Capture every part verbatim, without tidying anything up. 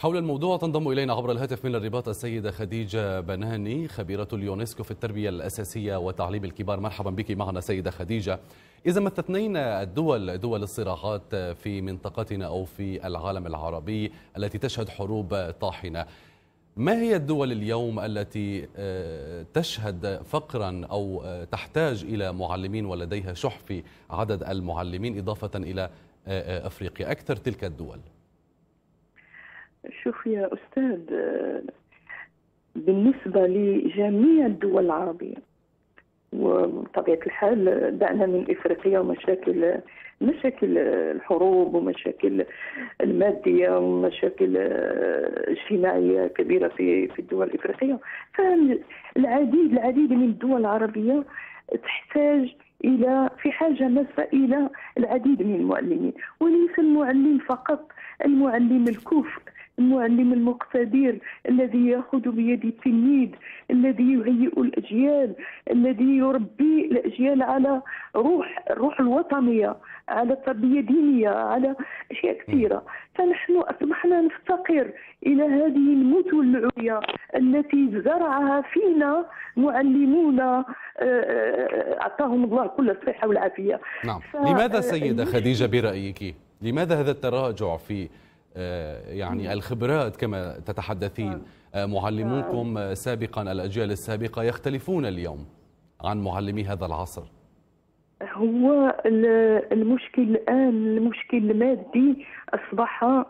حول الموضوع تنضم إلينا عبر الهاتف من الرباط السيدة خديجة بناني، خبيرة اليونسكو في التربية الأساسية وتعليم الكبار. مرحبا بك معنا سيدة خديجة. إذا ما استثنينا الدول دول الصراعات في منطقتنا أو في العالم العربي التي تشهد حروب طاحنة، ما هي الدول اليوم التي تشهد فقرا أو تحتاج إلى معلمين ولديها شح في عدد المعلمين إضافة إلى أفريقيا؟ أكثر تلك الدول. شوف يا أستاذ، بالنسبة لجميع الدول العربية وبطبيعة الحال دعنا من إفريقيا ومشاكل مشاكل الحروب ومشاكل المادية ومشاكل اجتماعية كبيرة في في الدول الإفريقية، فالعديد العديد من الدول العربية تحتاج إلى في حاجة ماسة إلى العديد من المعلمين، وليس المعلم فقط، المعلم الكفء، المعلم المقتدر الذي يأخذ بيد التلميذ، الذي يهيئ الأجيال، الذي يربي الأجيال على روح الروح الوطنية، على تربية دينية، على أشياء كثيرة. فنحن أصبحنا نفتقر إلى هذه المثل العليا التي زرعها فينا معلمون أعطاهم الله كل الصحة والعافية. نعم. ف... لماذا سيدة خديجة برأيك لماذا هذا التراجع في يعني الخبرات كما تتحدثين؟ معلموكم سابقا الأجيال السابقة يختلفون اليوم عن معلمي هذا العصر. هو المشكل الآن المشكل المادي أصبح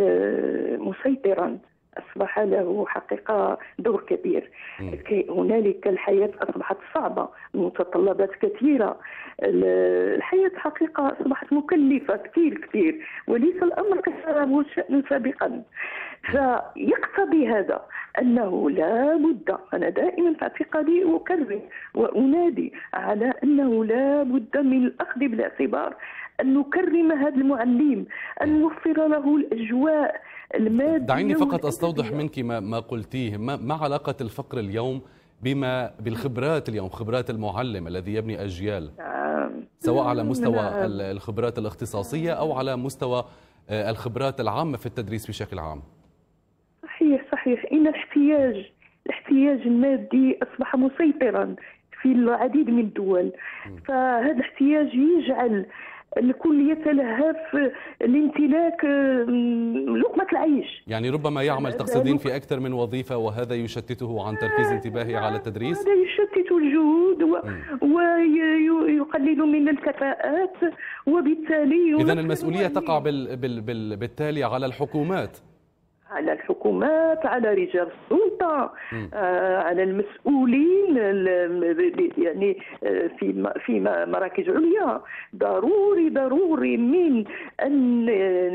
مسيطرا، أصبح له حقيقة دور كبير. هنالك الحياة أصبحت صعبة، المتطلبات كثيرة، الحياة حقيقة أصبحت مكلفة كثير كثير، وليس الأمر كما هو الشأن سابقا. فيقتضي هذا أنه لا بد، أنا دائما في اعتقادي أكرر وأنادي على أنه لا بد من الأخذ بالاعتبار أن نكرم هذا المعلم، أن نوفر له الأجواء المادية. دعيني فقط أستوضح منك ما, ما قلتيه. ما, ما علاقة الفقر اليوم بما بالخبرات اليوم، خبرات المعلم الذي يبني أجيال، سواء على مستوى الخبرات الاختصاصية أو على مستوى الخبرات العامة في التدريس بشكل عام؟ صحيح صحيح إن الاحتياج الاحتياج المادي أصبح مسيطرا في العديد من الدول، فهذا الاحتياج يجعل الكل يتلهف لامتلاك لقمة العيش. يعني ربما يعمل تقصدين في أكثر من وظيفة وهذا يشتته عن تركيز انتباهه على التدريس؟ هذا يشتت الجهود ويقلل من الكفاءات، وبالتالي إذن المسؤولية تقع بال بال بال بالتالي على الحكومات، على الحكومات، على رجال السلطة، آه، على المسؤولين يعني في في مراكز عليا. ضروري ضروري من أن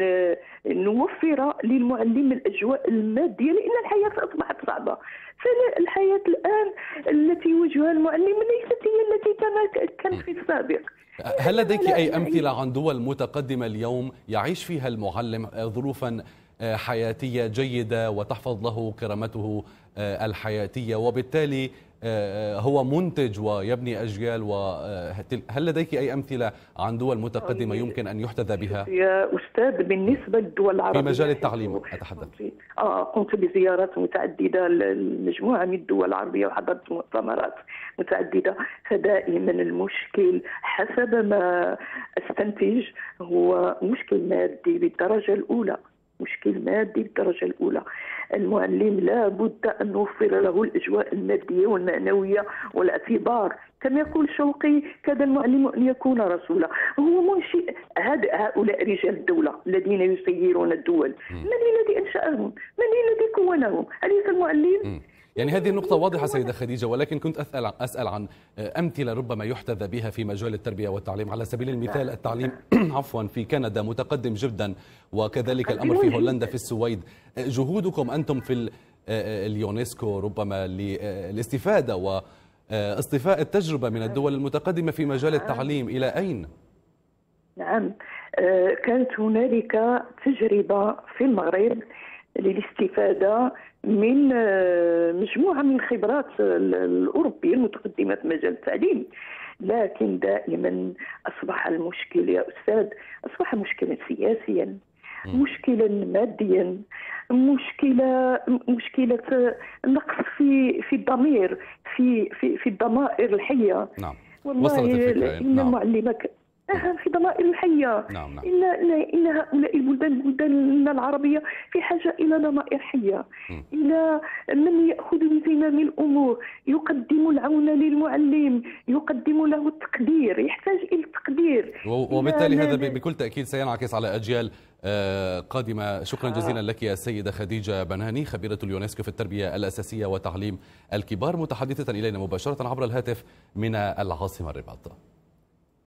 نوفر للمعلم الأجواء المادية، لأن الحياة أصبحت صعبة. فالحياة الآن التي يواجهها المعلم ليست هي التي كانت في السابق. هل لديك أي أمثلة عن دول متقدمة اليوم يعيش فيها المعلم ظروفا حياتية جيدة وتحفظ له كرامته الحياتية وبالتالي هو منتج ويبني أجيال؟ وهل لديك أي أمثلة عن دول متقدمة يمكن أن يحتذى بها؟ يا أستاذ، بالنسبة للدول العربية في مجال التعليم أتحدث. آه قمت بزيارات متعددة لمجموعة من الدول العربية وحضرت مؤتمرات متعددة. فدائما المشكل حسب ما أستنتج هو مشكل مادي بالدرجة الأولى، مشكل مادي بالدرجة الأولى. المعلم لا بد أن نوفر له الأجواء المادية والمعنوية والاعتبار. كما يقول شوقي: كاد المعلم أن يكون رسولا. هو منشئ هؤلاء رجال الدولة الذين يسيرون الدول. من الذي أنشأهم؟ من الذي كونهم؟ أليس المعلم؟ يعني هذه النقطة واضحة سيدة خديجة، ولكن كنت أسأل أسأل عن أمثلة ربما يحتذى بها في مجال التربية والتعليم. على سبيل المثال التعليم عفوا في كندا متقدم جدا، وكذلك الأمر في هولندا، في السويد. جهودكم أنتم في اليونسكو ربما للاستفادة واصطفاء التجربة من الدول المتقدمة في مجال التعليم إلى أين؟ نعم، كانت هنالك تجربة في المغرب للاستفادة من مجموعة من الخبرات الأوروبية المتقدمة في مجال التعليم، لكن دائما أصبح المشكل يا أستاذ أصبح مشكلا سياسيا. مشكلا ماديا، مشكله مشكله نقص في في الضمير، في في في الضمائر الحيه. نعم. والله إن نعم. معلمك في ضمائر الحية. نعم نعم. إن, إن هؤلاء البلدان البلدان العربية في حاجة إلى ضمائر حية، م. إلى من يأخذ بزمام الأمور، يقدم العون للمعلم، يقدم له التقدير، يحتاج إلى التقدير. وبالتالي هذا بكل تأكيد سينعكس على أجيال قادمة. شكرا جزيلا لك يا السيدة خديجة بنهاني، خبيرة اليونسكو في التربية الأساسية وتعليم الكبار، متحدثة إلينا مباشرة عبر الهاتف من العاصمة الرباط.